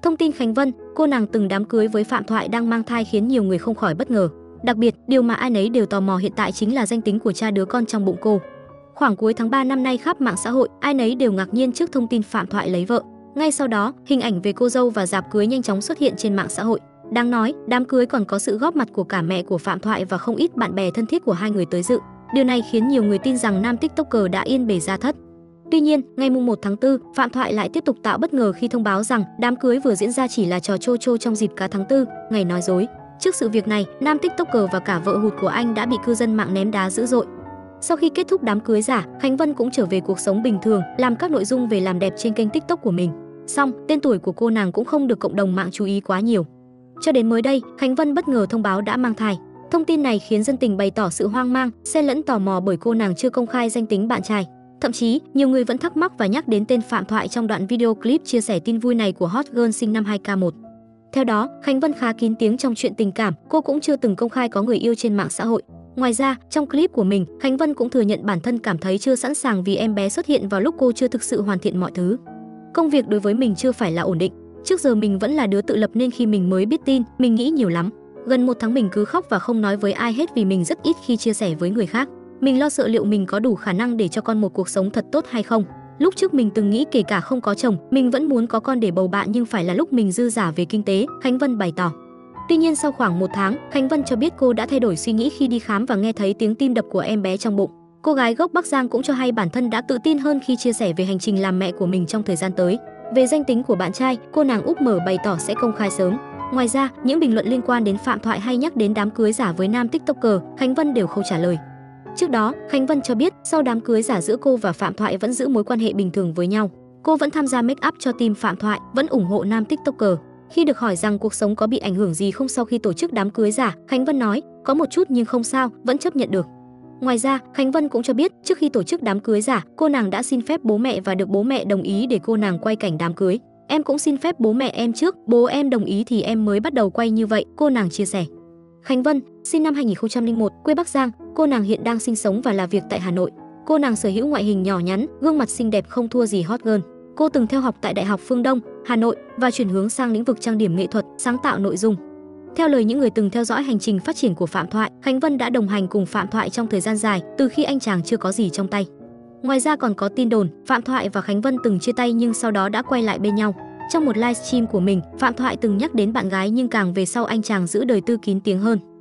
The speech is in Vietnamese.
Thông tin Khánh Vân, cô nàng từng đám cưới với Phạm Thoại đang mang thai khiến nhiều người không khỏi bất ngờ. Đặc biệt, điều mà ai nấy đều tò mò hiện tại chính là danh tính của cha đứa con trong bụng cô. Khoảng cuối tháng 3 năm nay, khắp mạng xã hội, ai nấy đều ngạc nhiên trước thông tin Phạm Thoại lấy vợ. Ngay sau đó, hình ảnh về cô dâu và dạp cưới nhanh chóng xuất hiện trên mạng xã hội. Đáng nói, đám cưới còn có sự góp mặt của cả mẹ của Phạm Thoại và không ít bạn bè thân thiết của hai người tới dự. Điều này khiến nhiều người tin rằng nam TikToker đã yên bề gia thất. Tuy nhiên, ngày 1 tháng 4, Phạm Thoại lại tiếp tục tạo bất ngờ khi thông báo rằng đám cưới vừa diễn ra chỉ là trò trô trong dịp cả tháng 4, ngày nói dối. Trước sự việc này, nam TikToker và cả vợ hụt của anh đã bị cư dân mạng ném đá dữ dội. Sau khi kết thúc đám cưới giả, Khánh Vân cũng trở về cuộc sống bình thường, làm các nội dung về làm đẹp trên kênh TikTok của mình. Song, tên tuổi của cô nàng cũng không được cộng đồng mạng chú ý quá nhiều. Cho đến mới đây, Khánh Vân bất ngờ thông báo đã mang thai. Thông tin này khiến dân tình bày tỏ sự hoang mang, xen lẫn tò mò bởi cô nàng chưa công khai danh tính bạn trai. Thậm chí, nhiều người vẫn thắc mắc và nhắc đến tên Phạm Thoại trong đoạn video clip chia sẻ tin vui này của hot girl sinh năm 2K1. Theo đó, Khánh Vân khá kín tiếng trong chuyện tình cảm, cô cũng chưa từng công khai có người yêu trên mạng xã hội. Ngoài ra, trong clip của mình, Khánh Vân cũng thừa nhận bản thân cảm thấy chưa sẵn sàng vì em bé xuất hiện vào lúc cô chưa thực sự hoàn thiện mọi thứ. Công việc đối với mình chưa phải là ổn định. Trước giờ mình vẫn là đứa tự lập nên khi mình mới biết tin, mình nghĩ nhiều lắm. Gần 1 tháng mình cứ khóc và không nói với ai hết vì mình rất ít khi chia sẻ với người khác. Mình lo sợ liệu mình có đủ khả năng để cho con một cuộc sống thật tốt hay không. Lúc trước mình từng nghĩ kể cả không có chồng, mình vẫn muốn có con để bầu bạn nhưng phải là lúc mình dư dả về kinh tế, Khánh Vân bày tỏ. Tuy nhiên sau khoảng 1 tháng, Khánh Vân cho biết cô đã thay đổi suy nghĩ khi đi khám và nghe thấy tiếng tim đập của em bé trong bụng. Cô gái gốc Bắc Giang cũng cho hay bản thân đã tự tin hơn khi chia sẻ về hành trình làm mẹ của mình trong thời gian tới. Về danh tính của bạn trai, cô nàng úp mở bày tỏ sẽ công khai sớm. Ngoài ra, những bình luận liên quan đến Phạm Thoại hay nhắc đến đám cưới giả với nam TikToker, Khánh Vân đều không trả lời. Trước đó, Khánh Vân cho biết sau đám cưới giả giữa cô và Phạm Thoại vẫn giữ mối quan hệ bình thường với nhau. Cô vẫn tham gia make up cho team Phạm Thoại, vẫn ủng hộ nam TikToker. Khi được hỏi rằng cuộc sống có bị ảnh hưởng gì không sau khi tổ chức đám cưới giả, Khánh Vân nói, có một chút nhưng không sao, vẫn chấp nhận được. Ngoài ra, Khánh Vân cũng cho biết trước khi tổ chức đám cưới giả, cô nàng đã xin phép bố mẹ và được bố mẹ đồng ý để cô nàng quay cảnh đám cưới. Em cũng xin phép bố mẹ em trước, bố em đồng ý thì em mới bắt đầu quay như vậy, cô nàng chia sẻ. Khánh Vân, sinh năm 2001, quê Bắc Giang, cô nàng hiện đang sinh sống và làm việc tại Hà Nội. Cô nàng sở hữu ngoại hình nhỏ nhắn, gương mặt xinh đẹp không thua gì hot girl. Cô từng theo học tại Đại học Phương Đông, Hà Nội và chuyển hướng sang lĩnh vực trang điểm nghệ thuật, sáng tạo nội dung. Theo lời những người từng theo dõi hành trình phát triển của Phạm Thoại, Khánh Vân đã đồng hành cùng Phạm Thoại trong thời gian dài, từ khi anh chàng chưa có gì trong tay. Ngoài ra còn có tin đồn, Phạm Thoại và Khánh Vân từng chia tay nhưng sau đó đã quay lại bên nhau. Trong một livestream của mình, Phạm Thoại từng nhắc đến bạn gái nhưng càng về sau anh chàng giữ đời tư kín tiếng hơn.